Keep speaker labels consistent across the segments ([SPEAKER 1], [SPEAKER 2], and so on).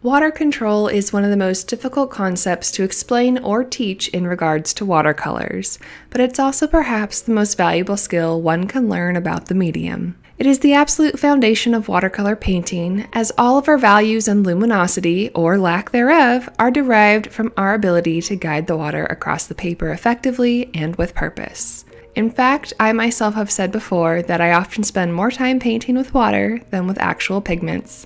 [SPEAKER 1] Water control is one of the most difficult concepts to explain or teach in regards to watercolors, but it's also perhaps the most valuable skill one can learn about the medium. It is the absolute foundation of watercolor painting, as all of our values and luminosity, or lack thereof, are derived from our ability to guide the water across the paper effectively and with purpose. In fact, I myself have said before that I often spend more time painting with water than with actual pigments.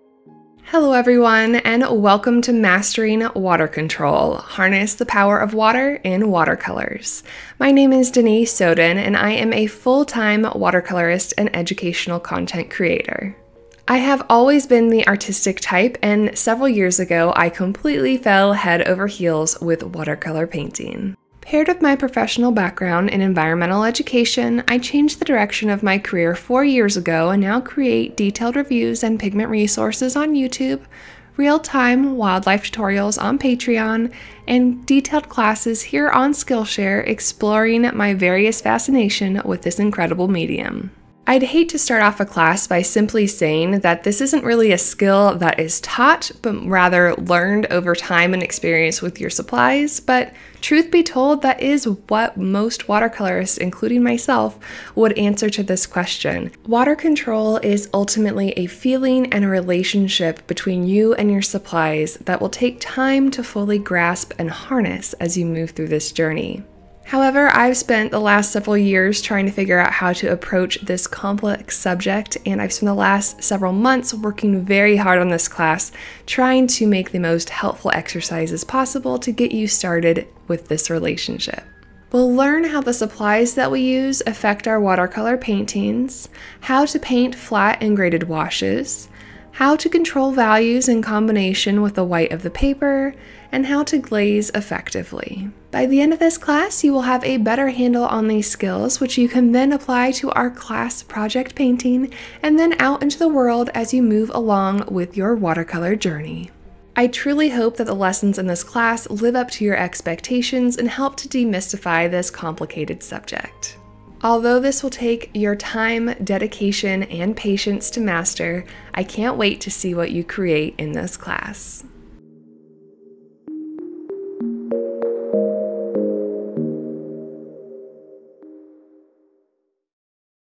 [SPEAKER 1] Hello everyone, and welcome to Mastering Water Control, Harness the Power of Water in Watercolors. My name is Denise Soden, and I am a full-time watercolorist and educational content creator. I have always been the artistic type, and several years ago I completely fell head over heels with watercolor painting. Paired with my professional background in environmental education, I changed the direction of my career 4 years ago and now create detailed reviews and pigment resources on YouTube, real-time wildlife tutorials on Patreon, and detailed classes here on Skillshare exploring my various fascination with this incredible medium. I'd hate to start off a class by simply saying that this isn't really a skill that is taught, but rather learned over time and experience with your supplies, but truth be told, that is what most watercolorists, including myself, would answer to this question. Water control is ultimately a feeling and a relationship between you and your supplies that will take time to fully grasp and harness as you move through this journey. However, I've spent the last several years trying to figure out how to approach this complex subject, and I've spent the last several months working very hard on this class, trying to make the most helpful exercises possible to get you started with this relationship. We'll learn how the supplies that we use affect our watercolor paintings, how to paint flat and graded washes, how to control values in combination with the white of the paper, and how to glaze effectively. By the end of this class, you will have a better handle on these skills, which you can then apply to our class project painting and then out into the world as you move along with your watercolor journey. I truly hope that the lessons in this class live up to your expectations and help to demystify this complicated subject. Although this will take your time, dedication, and patience to master, I can't wait to see what you create in this class.